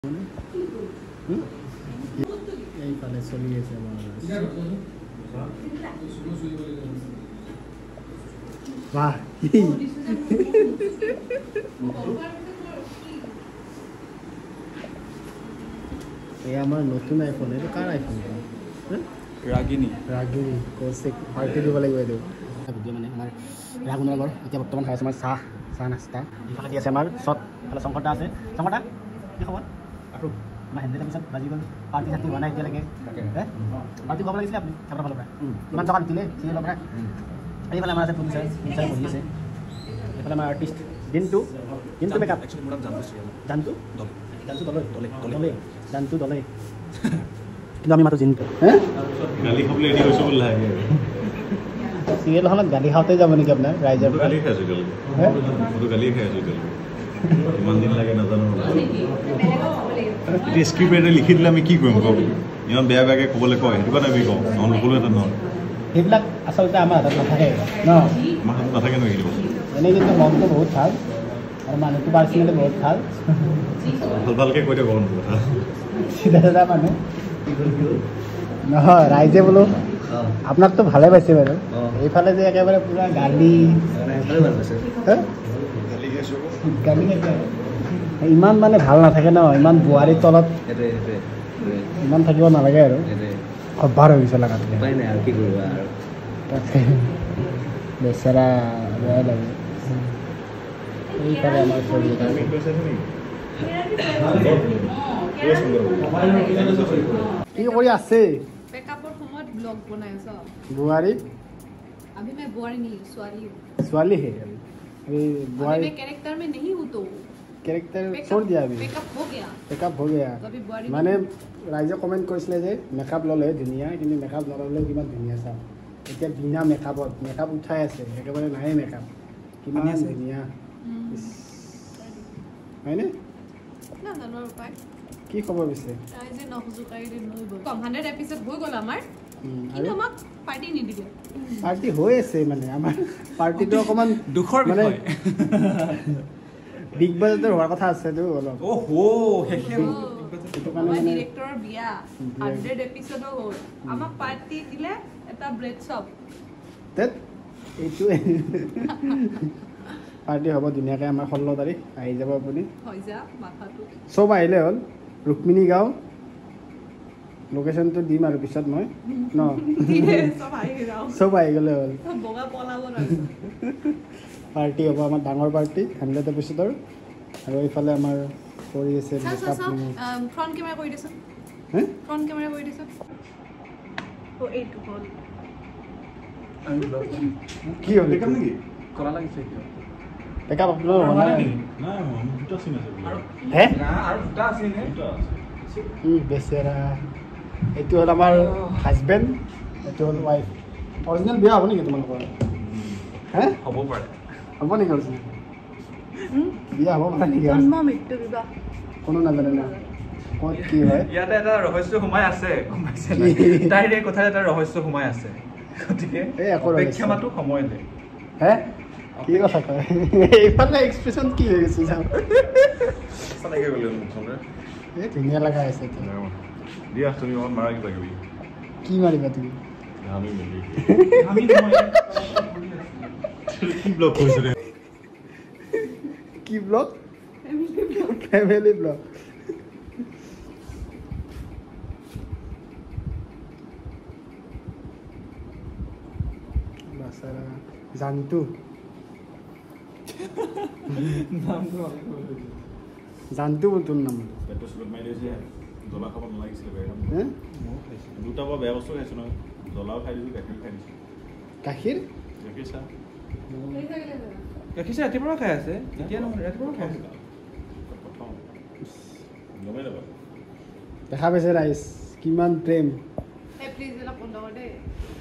এইফালে চলি আছে বাহ এই আমার নতুন আইফোন এটা কার আইফোন ৰাগিনী কৈছে পাৰ্টি দিব লাগিব এইটো ভিডিঅ' মানে আমাৰ ৰাগুনৰ ঘৰ এতিয়া বৰ্তমান খাই আছে আমাৰ চাহ নাস্তা ইফালে দি আছে আমাৰ চট ইফালে শংকৰদা আছে শংকৰদা কি খবৰ আৰু আমাৰ হেণ্ডেলৰ পিছত বাজি গ'ল পাৰ্টি চাৰ্টি হোৱা নাই এতিয়ালৈকে পাৰ্টি ক'ব লাগিছিলে আপুনি আপোনাৰ ফালৰ পৰা ইমান টকা দিলে চিনি ল'ব এইফালে আমাৰ আছে পুলিচাৰ বহি আছে এইফালে আমাৰ আৰ্টিষ্ট দিনটো মেকআপ জানটো দলে কিন্তু আমি মাতো জিনটো গালি খাবলৈ ৰেডি হৈছোঁ বুলি লাগে চিৰিয়েলখনত গালি খাওঁতে যাব নেকি আপোনাৰ ৰাইজৰ গালি খাই আছোঁ মইতো গালিয়ে খাই আছোঁ ইমান দিন লাগে নাজানো এতিয়া স্ক্ৰিপ্ট এটা লিখি দিলে আমি কি কৰিম কওক ইমান বেয়া বেয়াকৈ ক'বলৈ কয় সেইটো কাৰণে আমি কওঁ নহ'লে ক'লোহেঁতেন নহয় সেইবিলাক আচলতে আমাৰ হাতত নাথাকে ন আমাৰ হাতত নাথাকে নহয় এইটো এনেই কিন্তু মনটো বহুত ভাল আৰু মানুহটো পাৰ্চনেলি বহুত ভাল ভালকৈ কৈ দিয়ক কথা চিধা মানুহ নহয় ৰাইজে বোলো আপোনাকতো ভালে পাইছে বাৰু এইফালে যে একেবাৰে পুৰা গালি ইমান মানে ভাল নাথাকে ন ইমান বোৱাৰীৰ তলত ইমান থাকিব নালাগে আৰু অভ্যাস হৈ গৈছে লগাত বেচেৰা বেয়া লাগে এইফালে আমাৰ চলি কি কৰি আছে পেকআপৰ সময়ত ব্লগ বনাই আছা বুৱাৰী अभी मैं बुआरी नहीं स्वाली हूँ स्वाली है अभी बुआरी मैं कैरेक्टर में नहीं हूँ तो कैरेक्टर छोड़ दिया अभी पेकअप हो गया तो अभी बुआरी माने राइजे कमेंट কৰিছিলে যে মেকআপ ললে ধুনিয়া কিন্তু মেকআপ নললে কিমান ধুনিয়া চাও এতিয়া বিনা মেকআপত মেকআপ উঠাই আছে একেবাৰে নাই মেকআপ কিমান ধুনিয়া হয়নে না না নর পাই কি খবৰ পিছে ৰাইজে নখজুকাই দিন নই গল কম 100 এপিসোড হৈ গল আমাৰ কিন্তু আমাক পাৰ্টি নিদিলে পাৰ্টি হৈ আছে মানে আমাৰ পাৰ্টিটো অকমান দুখৰ মানে বিষয় বিগ বাজেটৰ হোৱাৰ কথা আছে তো অলপ ওহো হেহে আমাৰ ডিৰেক্টৰৰ বিয়া 100 এপিসোড হ'ল আমাক পাৰ্টি দিলে এটা ব্ৰেড চপ তেত এইটো পাৰ্টি হ'ব ধুনীয়াকৈ আমাৰ 16 তাৰিখ আহি যাব আপুনি হৈ যা মাথাটো চব আহিলে হ'ল ৰুক্মিণী গাঁও লোকেশ্যনটো দিম আৰু পিছত মই ন চব আহি গ'লে হ'ল বগা পলাব পাৰ্টি হ'ব আমাৰ ডাঙৰ পাৰ্টি 100 এপিছ'ডৰ আৰু এইফালে আমাৰ কৰি আছে ফ্ৰণ্ট কেমেৰা কৰি দিছ ফ্ৰণ্ট কেমেৰা কৰি দিছ ও এইটো হ'ল কি হ'ল দেখাম নেকি কৰা লাগিছে পেকআপ আপোনাৰ হোৱা নাই নাই দুটা চিন আছে হে আৰু দুটা আছে নে বেচেৰা এইটো হ'ল আমাৰ হাজবেণ্ড এইটো হ'ল ৱাইফ অৰিজিনেল বিয়া হ'ব নেকি তোমালোকৰ হে হ'ব পাৰে হ'ব নেকি অৰিজিনেল বিয়া হ'ব পাৰে নেকি জন্ম মৃত্যু বিবাহ কোনো নাজানে না ক'ত কি হয় ইয়াতে এটা ৰহস্য সোমাই আছে গম পাইছে তাইৰ এই কথাত এটা ৰহস্য সোমাই আছে গতিকে অপেক্ষা মাতো সময় দে হে কি কথা কয় এইফালে এক্সপ্ৰেছন কি হৈ গৈছে যাওঁ চালেগে গ'লে মুখখনে এই ধুনীয়া লগা আছে দিয়া তুমি অকণ মাৰা কিবা কিবি কি মাৰিবা তুমি আমি কি ব্লগ কৰিছে কি ব্লগ ফেমিলি ব্লগ জানটো জানটো তোৰ নাম পেটৰ চুলত মাৰি দিছে জ্বলা খাব নালাগিছিলে বেয়া দুটা পৰা বেয়া বস্তু খাইছোঁ নহয় জ্বলাও খাই দিছোঁ গাখীৰ খাই দিছোঁ গাখীৰ গাখীৰ চাহ গাখীৰ চাহ ৰাতিপুৱা খাই আছে এতিয়া নহয় ৰাতিপুৱা খাই আছে প্ৰথম গমেই নাপাওঁ দেখা পাইছে ৰাইজ কিমান প্ৰেম প্লিজ এটা বন্ধ কৰ দেই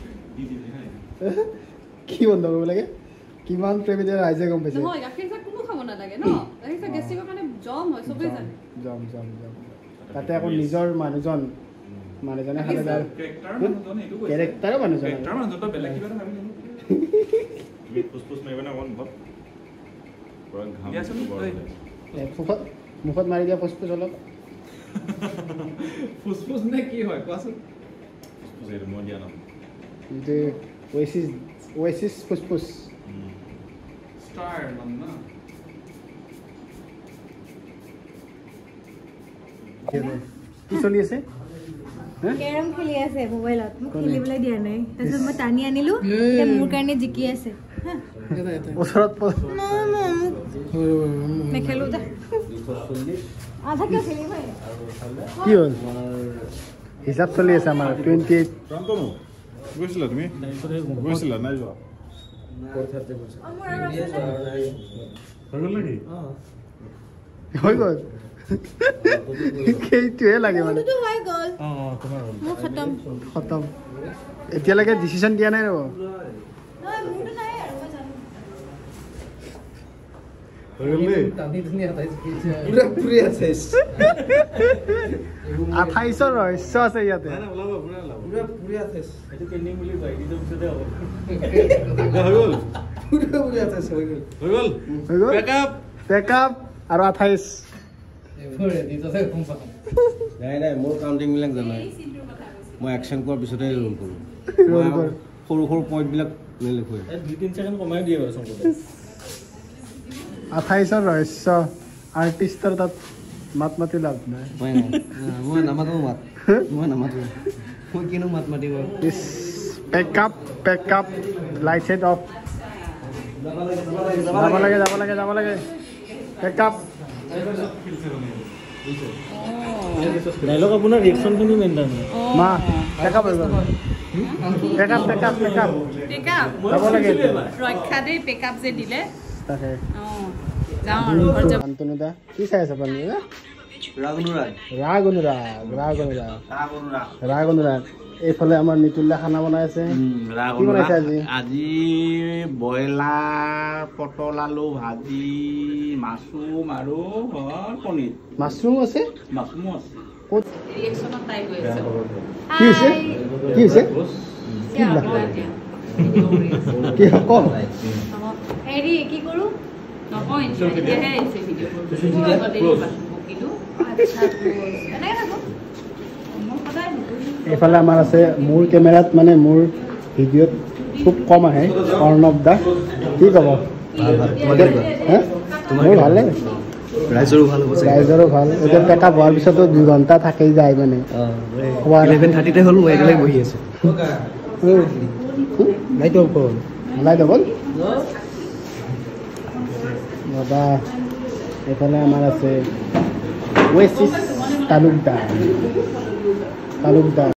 কি বন্ধ কৰিব লাগে কিমান প্ৰেম এতিয়া ৰাইজে গম পাইছে নহয় গাখীৰ চাহ কোনো খাব নালাগে ন গাখীৰ চাহ গেষ্ট্ৰিকৰ কাৰণে জম হয় চবেই জানে জম তাতে আকৌ নিজৰ মানুহজনে খালে তাৰ কেৰেক্টাৰো মানুহজন বেলেগ কিবা ভাবি ফুচফুচ মাৰিব না অকণ ঘৰত দিয়াচোন মুখত মাৰি দিয়া ফুচফুচ অলপ ফুসফুস নে কি হয় কোৱাচোন ফুসফুস মই দিয়া নাম যে ওয়েসিস ফুসফুস ষ্টাৰ নাম না কি চলি আছে কেৰম খেলি আছে মোবাইলত মোক খেলিবলৈ দিয়া নাই তাৰপিছত মই টানি আনিলো এতিয়া মোৰ কাৰণে জিকি আছে ওচৰত নেখেলো যা আধা কিয় খেলিব কি হ'ল হিচাপ চলি আছে আমাৰ 28 প্ৰান্তনু গৈছিলা তুমি গৈছিলা নাই যোৱা হৈ গ'ল নেকি হৈ গ'ল সেইটোৱে লাগে মানে হৈ গ'ল তোমাৰ মোৰ খতম খতম এতিয়ালৈকে ডিচিশ্যন দিয়া নাই ৰ'ব মোৰটো নাই আৰু মই জানো হৈ গ'ল দেই 28ৰ ৰহস্য আছে ইয়াতে হৈ গ'ল পেকআপ আৰু 28 নাই মোৰ কাউণ্টিং বিলাক জানাই মই একশ্যন কৰাৰ পিছতে ৰোল কৰোঁ সৰু সৰু পইণ্টবিলাক নেলিখোঁ 2-3 ছেকেণ্ড কমাই দিয়ে বাৰু চবতে 28ৰ ৰহস্য আৰ্টিষ্টৰ তাত মাত মাতি লাভ নাই মই নামাতো মই কিনো মাত মাতিব পেকআপ লাইট ছেট অফ যাব লাগে পেকআপ ডাইলগ আপোনাৰ ৰিয়েকশ্যনখিনি মেইন তাৰমানে মা পেকআপ হৈ গ'ল পেকআপ যাব লাগে ৰক্ষা দেই পেকআপ যে দিলে তাকে যাওঁ আৰু ঘৰ যাব শান্তনু দা কি চাই আছে আপুনি ৰাগ অনুৰাগ এইফালে আমাৰ নিতুল্লা খানা বনাই আছে কি বনাইছে আজি ব্ৰইলাৰ পটল আলু ভাজি মাছৰুম আৰু পনীৰ মাছৰুম আছে ক'ত ৰিয়েকশ্যনত তাই গৈ আছে কি হৈছে কি ক হেৰি কি কৰোঁ নহয় এতিয়াহে আহিছে ভিডিঅ' আচ্ছা এনেকৈ থাকোঁ মই সদায় এইফালে আমাৰ আছে মোৰ কেমেৰাত মানে মোৰ ভিডিঅ'ত খুব কম আহে অৰ্ণৱ দা কি ক'ব মোৰ ভালে ৰাইজৰো ভাল হ'ব এতিয়া পেকআপ হোৱাৰ পিছতো 2 ঘণ্টা থাকেই যায় মানে 11:30 হ'ল মই একেলগে বহি আছোঁ লাইট অফ হ'ল দাদা এইফালে আমাৰ আছে ওয়েসিস তালুকদাৰ